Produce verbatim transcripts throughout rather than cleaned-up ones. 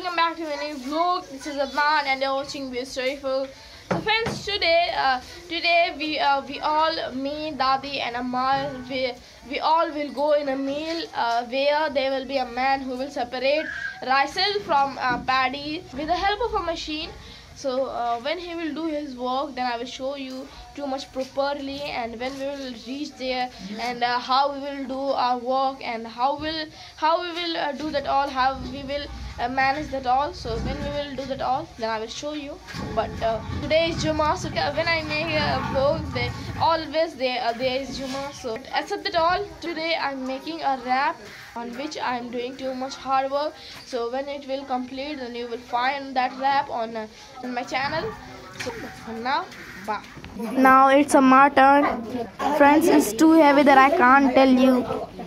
welcome back to a new vlog. This is Adnan and you're watching Be Storyful. So friends, today uh, today we uh, we all, me, Dadi and Ammar, we, we all will go in a meal uh, where there will be a man who will separate rices from uh, paddy with the help of a machine. So uh, when he will do his work, then I will show you too much properly, and when we will reach there, and uh, how we will do our work, and how will how we will uh, do that all, how we will uh, manage that all. So when we will do that all, then I will show you. But uh, today is Juma, so when I make a vlog, they always there uh, there is Juma. So except that all, today I'm making a wrap on which I am doing too much hard work. So when it will complete, then you will find that wrap on, uh, on my channel. So for now, bye. Now it's a my turn. Friends, it's too heavy that I can't tell you.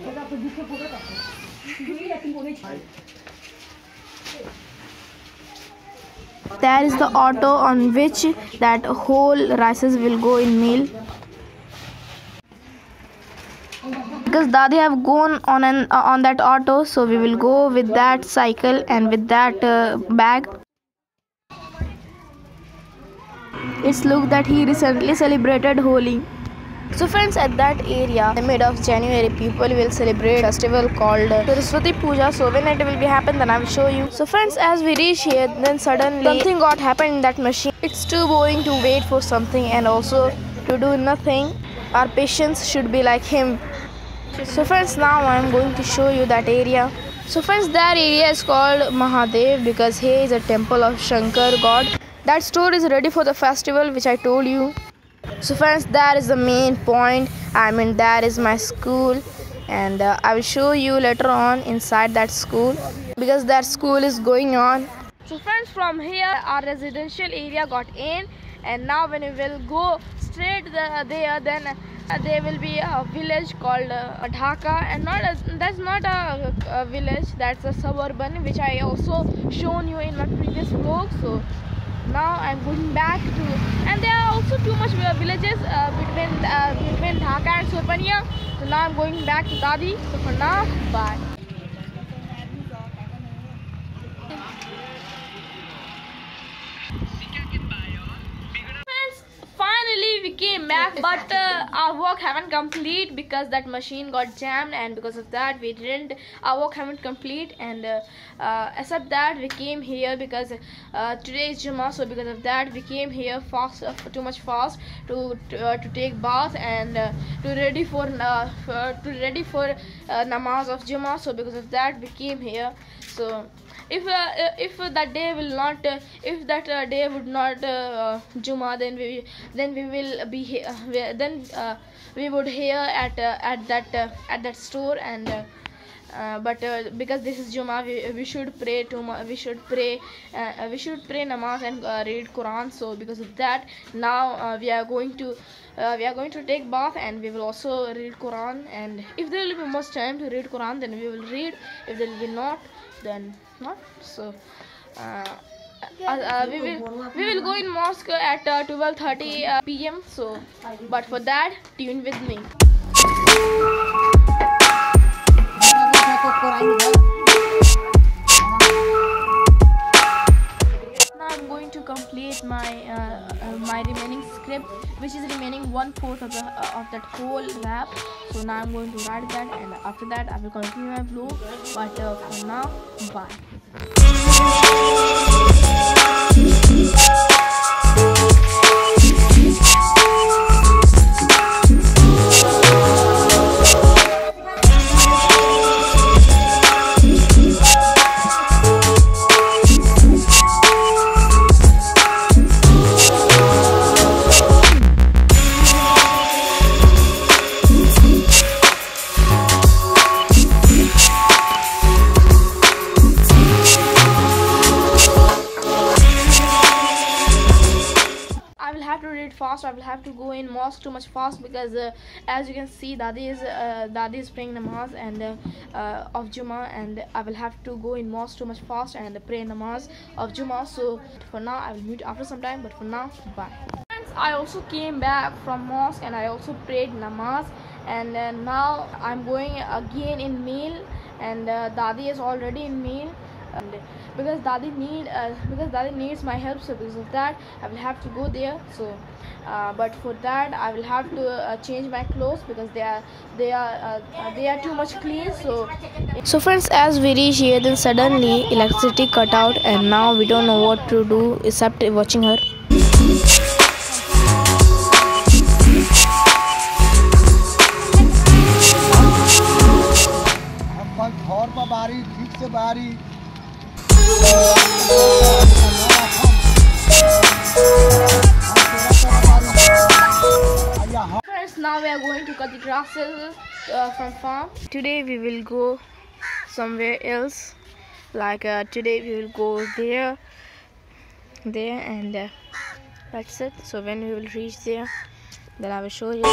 There is the auto on which that whole rices will go in meal. Because Dadi have gone on an uh, on that auto, so we will go with that cycle and with that uh, bag. It's look that he recently celebrated Holi. So friends, at that area, in mid of January, people will celebrate a festival called uh, Saraswati Puja. So when it will be happen, then I will show you. So friends, as we reach here, then suddenly something got happened in that machine. It's too boring to wait for something and also to do nothing. Our patience should be like him. So friends, now I am going to show you that area. So friends, that area is called Mahadev because here is a temple of Shankar God. That store is ready for the festival which I told you. So friends, that is the main point. I mean, that is my school, and uh, I will show you later on inside that school because that school is going on. So friends, from here our residential area got in, and now when we will go straight the, there, then uh, there will be a village called uh, Dhaka, and not a, that's not a, a village, that's a suburban which I also shown you in my previous vlog. So now I'm going back to, and there are also too much villages uh, between uh, between Dhaka and Surbania. So now I'm going back to Dadi. So for now, bye. Finally we came back, but uh, our work haven't complete because that machine got jammed, and because of that we didn't our work haven't complete. And uh, uh, except that we came here because uh, today is Juma, so because of that we came here fast, uh, too much fast to to, uh, to take bath and uh, to ready for, uh, for to ready for uh, namaz of Juma. So because of that we came here. So if uh, if that day will not uh, if that uh, day would not uh, Juma, then we then we will be here, then uh, we would here at uh, at that uh, at that store. And uh, uh, but uh, because this is Juma, we, we should pray to we should pray uh, we should pray namaz and uh, read Quran. So because of that, now uh, we are going to uh, we are going to take bath, and we will also read Quran. And if there will be much time to read Quran, then we will read. If there will be not, then not. So uh, uh, uh, we will we will go in mosque at uh, twelve thirty uh, p m So but for that, tune with me. Now I'm going to complete my uh, uh, my remaining script, which is remaining one fourth of the uh, of that whole rap. So now I'm going to write that, and after that I will continue my vlog. But uh, for now, bye. Fast, I will have to go in mosque too much fast because uh, as you can see, Dadi is uh, Dadi is praying namaz and uh, uh, of Juma, and I will have to go in mosque too much fast and pray namaz of Juma. So for now I will meet after some time, but for now, bye. Friends, I also came back from mosque and I also prayed namaz, and uh, now I'm going again in meal, and uh, Dadi is already in meal. And because Dadi need uh, because Dadi needs my help. So because of that, I will have to go there. So uh, but for that, I will have to uh, change my clothes because they are they are uh, they are too much clean. So So friends, as we reach here, then suddenly electricity cut out, and now we don't know what to do except watching her. घर पर बारी ठीक से बारी Friends, now we are going to cut the grasses uh, from farm. Today we will go somewhere else. Like uh, today we will go there, there, and uh, that's it. So when we will reach there, then I will show you.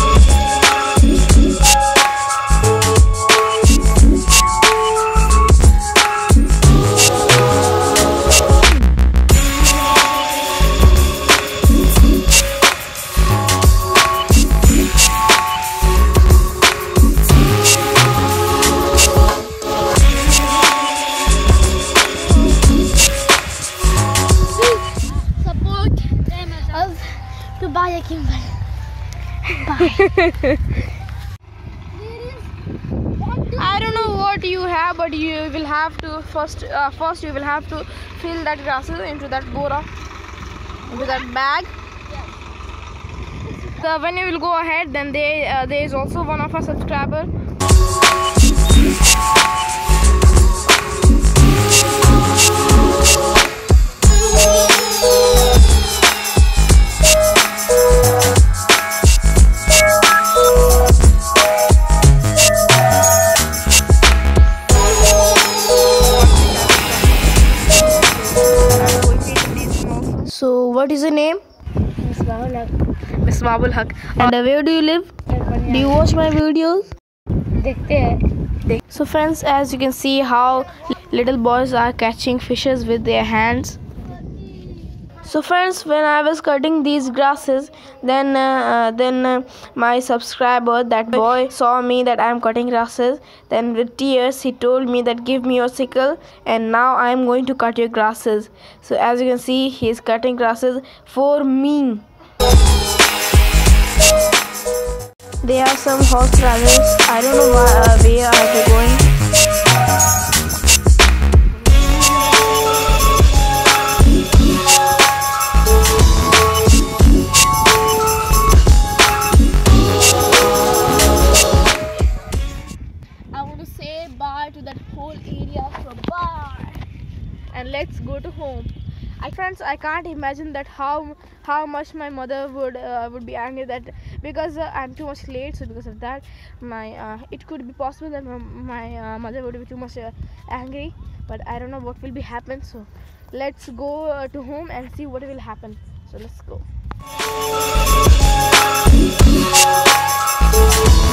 Goodbye, Kimberly. I don't know what you have, but you will have to first uh, first you will have to fill that grasses into that bora, into that bag. So when you will go ahead, then there uh, there is also one of our subscriber. So what is your name? Miss Mabul Haq. And uh, where do you live? Do you watch my videos? So friends, as you can see how little boys are catching fishes with their hands. So friends, when I was cutting these grasses, then uh, uh, then uh, my subscriber, that boy, saw me that I am cutting grasses. Then with tears he told me that give me your sickle, and now I am going to cut your grasses. So as you can see, he is cutting grasses for me. There are some horse travels. I don't know why, uh, where are they going. Bye to that whole area. So bye, and let's go to home. I friends, I can't imagine that how how much my mother would uh, would be angry, that because uh, I'm too much late. So because of that, my uh, it could be possible that my, my uh, mother would be too much uh, angry, but I don't know what will be happen. So let's go uh, to home and see what will happen. So let's go.